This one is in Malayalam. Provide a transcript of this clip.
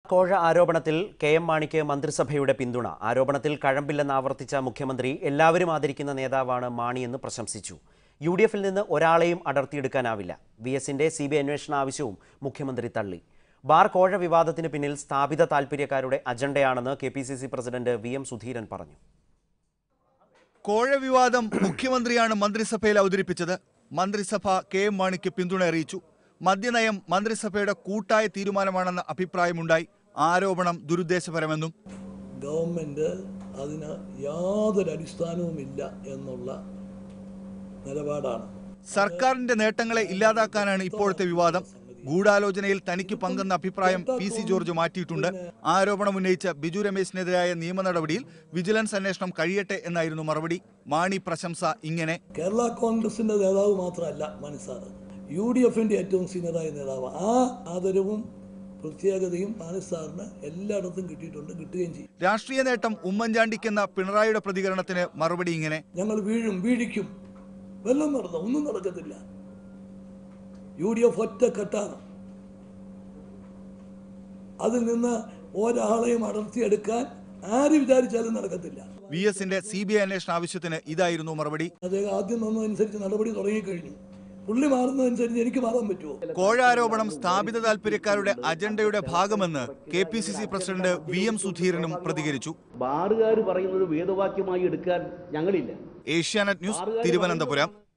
കോഴ ആരോപണത്തിൽ കെ.എം. മാണിക്ക് മന്ത്രിസഭയുടെ പിന്തുണ. ആരോപണത്തിൽ കഴമ്പില്ലെന്ന് ആവർത്തിച്ച മുഖ്യമന്ത്രി എല്ലാവരും ആദരിക്കുന്ന നേതാവാണ് മാണിയെന്ന് പ്രശംസിച്ചു. യു.ഡി.എഫിൽ നിന്ന് ഒരാളെയും അടർത്തിയെടുക്കാനാവില്ല. വി.എസിന്റെ CBI അന്വേഷണ ആവശ്യവും മുഖ്യമന്ത്രി തള്ളി. ബാർ കോഴ വിവാദത്തിന് പിന്നിൽ സ്ഥാപിത താൽപര്യക്കാരുടെ അജണ്ടയാണെന്ന് KPCC പ്രസിഡന്റ് VM സുധീരൻ പറഞ്ഞു. കോഴ വിവാദം മുഖ്യമന്ത്രിയാണ് മന്ത്രിസഭയിൽ അവതരിപ്പിച്ചത്. മന്ത്രിസഭ കെ.എം. മാണിക്ക് പിന്തുണ അറിയിച്ചു. മദ്യനയം മന്ത്രിസഭയുടെ കൂട്ടായ തീരുമാനമാണെന്ന അഭിപ്രായമുണ്ടായി. ആരോപണം ദുരുദ്ദേശപരമെന്നും ഗവൺമെന്റ് അതിന് യാതൊരു അടിസ്ഥാനവുമില്ല എന്നുള്ള നിലപാടാണ്. സർക്കാരിന്റെ നേട്ടങ്ങളെ ഇല്ലാതാക്കാനാണ് ഇപ്പോഴത്തെ വിവാദം. ഗൂഢാലോചനയിൽ തനിക്ക് പങ്കെന്ന അഭിപ്രായം PC ജോർജ് മാറ്റിയിട്ടുണ്ട്. ആരോപണം ഉന്നയിച്ച ബിജു രമേശിനെതിരായ നിയമ നടപടിയിൽ വിജിലൻസ് അന്വേഷണം കഴിയട്ടെ എന്നായിരുന്നു മറുപടി. മാണി പ്രശംസ ഇങ്ങനെ: കേരള കോൺഗ്രസിന്റെ നേതാവ് മാത്രമല്ല മാണി സാർ, UDFന്റെ ഏറ്റവും സീനിയറായ നേതാവ്. ആ ആദരവും പ്രത്യേകതയും മാണി സാറിന് എല്ലായിടത്തും കിട്ടിയിട്ടുണ്ട്, കിട്ടുകയും ചെയ്യും. രാഷ്ട്രീയ നേട്ടം ഉമ്മൻചാണ്ടിക്കെന്ന പിണറായിയുടെ പ്രതികരണത്തിന് മറുപടി ഇങ്ങനെ: ഞങ്ങൾ വീഴിക്കും, വല്ലതും നടന്ന ഒന്നും നടക്കത്തില്ല. UDF ഒറ്റക്കെട്ടാണ്. അതിൽ നിന്ന് ഒരാളെയും അടർത്തിയെടുക്കാൻ ആര് വിചാരിച്ചാലും നടക്കത്തില്ല. VSന്റെ CBI അന്വേഷണ ആവശ്യത്തിന് ഇതായിരുന്നു മറുപടി. അദ്ദേഹം ആദ്യം വന്നതനുസരിച്ച് നടപടി തുടങ്ങിക്കഴിഞ്ഞു. പുള്ളി മാറുന്നതനുസരിച്ച് എനിക്ക് മാറാൻ പറ്റുമോ? കോഴ ആരോപണം സ്ഥാപിത താൽപര്യക്കാരുടെ അജണ്ടയുടെ ഭാഗമെന്ന് KPCC പ്രസിഡന്റ് VM സുധീരനും പ്രതികരിച്ചു. ബാറുകാർ പറയുന്നത് വേദവാക്യമായി എടുക്കാൻ ഞങ്ങളില്ല. ഏഷ്യാനെറ്റ് ന്യൂസ്, തിരുവനന്തപുരം.